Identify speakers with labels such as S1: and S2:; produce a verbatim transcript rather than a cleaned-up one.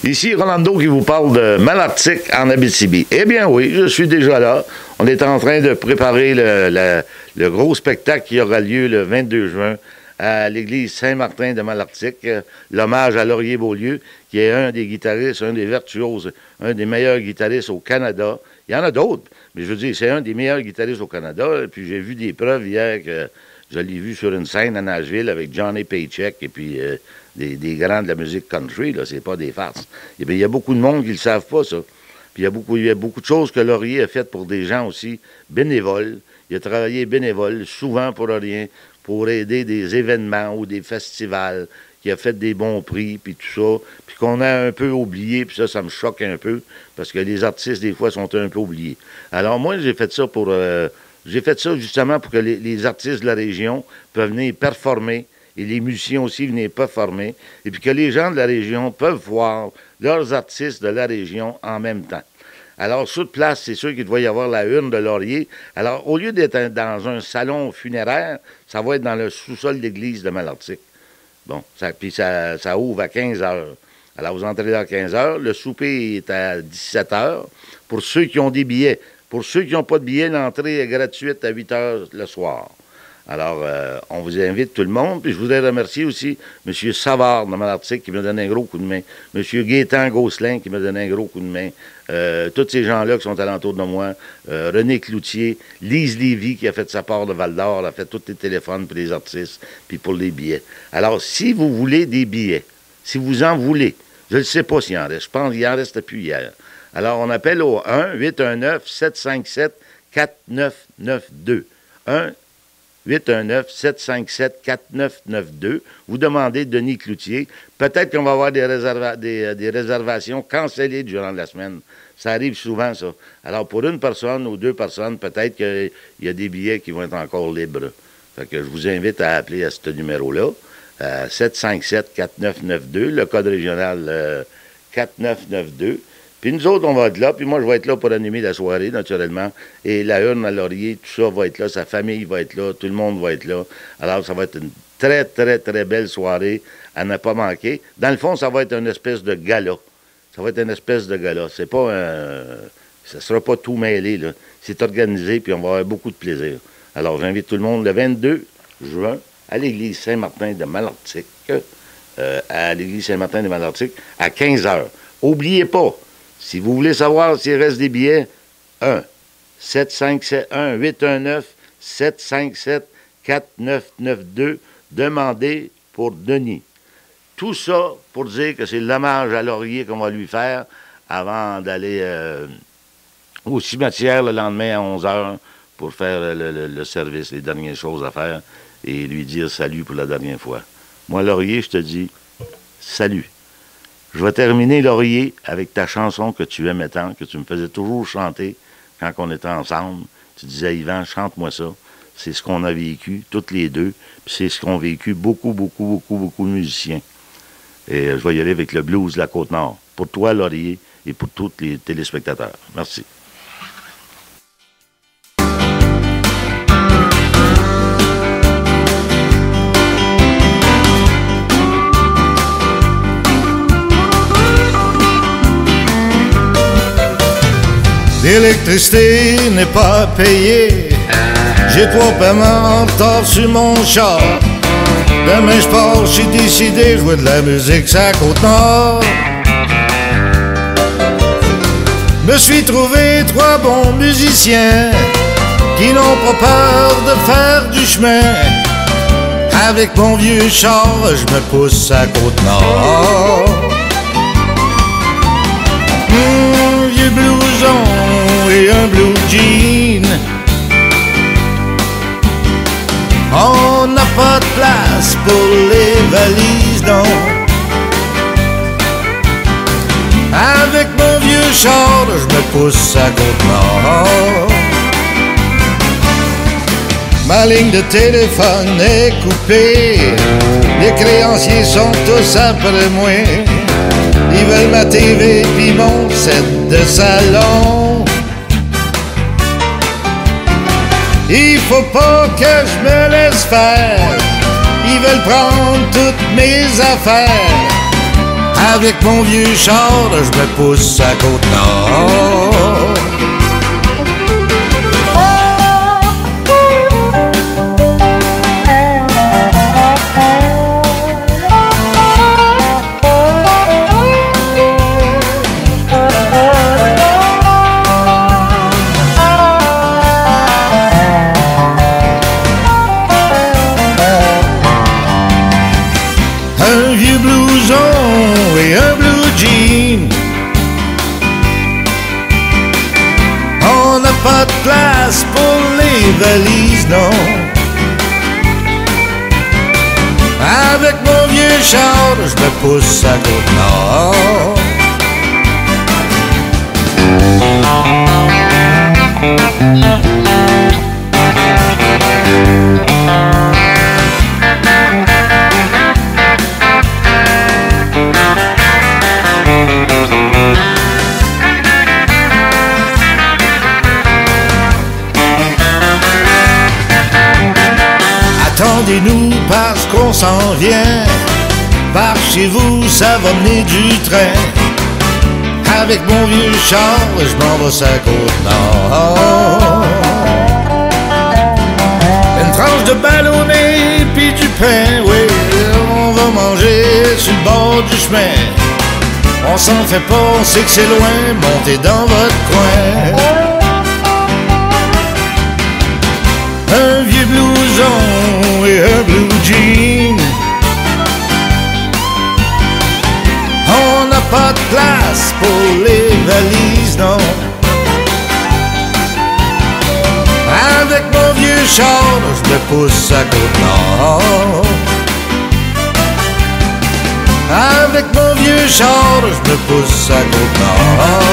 S1: Ici Rolando qui vous parle de Malartic en Abitibi. Eh bien oui, je suis déjà là. On est en train de préparer le, le, le gros spectacle qui aura lieu le vingt-deux juin à l'église Saint-Martin de Malartic. L'hommage à Laurier-Beaulieu, qui est un des guitaristes, un des virtuoses, un des meilleurs guitaristes au Canada. Il y en a d'autres, mais je veux dire, c'est un des meilleurs guitaristes au Canada. Et puis j'ai vu des preuves hier que je l'ai vu sur une scène à Nashville avec Johnny Paycheck et puis euh, des, des grands de la musique country, là, c'est pas des farces. Et bien, il y a beaucoup de monde qui ne le savent pas, ça. Puis il y a beaucoup, il y a beaucoup de choses que Laurier a faites pour des gens aussi bénévoles. Il a travaillé bénévole, souvent pour rien, pour aider des événements ou des festivals, qui a fait des bons prix, puis tout ça, puis qu'on a un peu oublié, puis ça, ça me choque un peu, parce que les artistes, des fois, sont un peu oubliés. Alors moi, j'ai fait ça pour... Euh, J'ai fait ça justement pour que les, les artistes de la région peuvent venir performer et les musiciens aussi venir performer et puis que les gens de la région peuvent voir leurs artistes de la région en même temps. Alors, sur place, c'est sûr qu'il doit y avoir la urne de Laurier. Alors, au lieu d'être dans un salon funéraire, ça va être dans le sous-sol d'église de Malartic. Bon, ça, puis ça, ça ouvre à quinze heures. Alors, vous entrez là à quinze heures. Le souper est à dix-sept heures pour ceux qui ont des billets. Pour ceux qui n'ont pas de billets, l'entrée est gratuite à huit heures le soir. Alors, euh, on vous invite tout le monde. Puis je voudrais remercier aussi M. Savard de Malartic qui m'a donné un gros coup de main. M. Gaétan Gosselin qui m'a donné un gros coup de main. Euh, tous ces gens-là qui sont alentour de moi. Euh, René Cloutier, Lise Lévy qui a fait sa part de Val-d'Or, a fait tous les téléphones pour les artistes, puis pour les billets. Alors, si vous voulez des billets, si vous en voulez, je ne sais pas s'il en reste. Je pense qu'il en reste depuis hier. Alors, on appelle au un huit un neuf sept cinq sept quatre neuf neuf deux. un huit un neuf sept cinq sept quatre neuf neuf deux. Vous demandez Denis Cloutier. Peut-être qu'on va avoir des, réserva- des, des réservations cancellées durant la semaine. Ça arrive souvent, ça. Alors, pour une personne ou deux personnes, peut-être qu'il y a des billets qui vont être encore libres. Fait que je vous invite à appeler à ce numéro-là, euh, sept cinq sept quatre neuf neuf deux, le code régional euh, quatre neuf neuf deux. Puis nous autres, on va être là, puis moi, je vais être là pour animer la soirée, naturellement. Et la urne à Laurier, tout ça va être là, sa famille va être là, tout le monde va être là. Alors, ça va être une très, très, très belle soirée à ne pas manquer. Dans le fond, ça va être une espèce de gala. Ça va être une espèce de gala. C'est pas un... Ça sera pas tout mêlé, là. C'est organisé, puis on va avoir beaucoup de plaisir. Alors, j'invite tout le monde le vingt-deux juin à l'église Saint-Martin de Malartic, euh, à l'église Saint-Martin de Malartic, à quinze heures. Oubliez pas, si vous voulez savoir s'il reste des billets, un sept cinq sept un huit un neuf sept cinq sept quatre neuf neuf deux, demandez pour Denis. Tout ça pour dire que c'est l'hommage à Laurier qu'on va lui faire avant d'aller euh, au cimetière le lendemain à onze heures pour faire le, le, le service, les dernières choses à faire et lui dire salut pour la dernière fois. Moi, Laurier, je te dis salut. Je vais terminer, Laurier, avec ta chanson que tu aimais tant, que tu me faisais toujours chanter quand on était ensemble. Tu disais, Yvan, chante-moi ça. C'est ce qu'on a vécu, toutes les deux. Puis c'est ce qu'ont vécu beaucoup, beaucoup, beaucoup, beaucoup de musiciens. Et je vais y aller avec le blues de la Côte-Nord. Pour toi, Laurier, et pour tous les téléspectateurs. Merci.
S2: L'électricité n'est pas payée. J'ai trois paiements en retard sur mon char. Demain je pars, j'ai décidé jouer de la musique sur la Côte-Nord. Me suis trouvé trois bons musiciens qui n'ont pas peur de faire du chemin. Avec mon vieux char, je me pousse à Côte-Nord. Mmh, vieux blouson et un blue jean. On n'a pas de place pour les valises, non. Avec mon vieux char, je me pousse à Côte-Nord. Ma ligne de téléphone est coupée. Les créanciers sont tous après moi. Ils veulent ma T V pis mon set de salon. Il faut pas que je me laisse faire. Ils veulent prendre toutes mes affaires. Avec mon vieux char, je me pousse à Côte-Nord. Un vieux blouson et un blue jean. On n'a pas de place pour les valises, non. Avec mon vieux char, je me pousse à Côte-Nord. Attendez-nous parce qu'on s'en vient. Par chez vous, ça va mener du train. Avec mon vieux char, je m'en vais sur la Côte-Nord. Une tranche de ballonné puis du pain, oui, on va manger sur le bord du chemin. On s'en fait pas, on sait que c'est loin, montez dans votre coin. Un vieux blouson et un blue jean. On n'a pas de place pour les valises, non. Avec mon vieux char, je me pousse à Côte-Nord. Avec mon vieux char, je me pousse à Côte-Nord.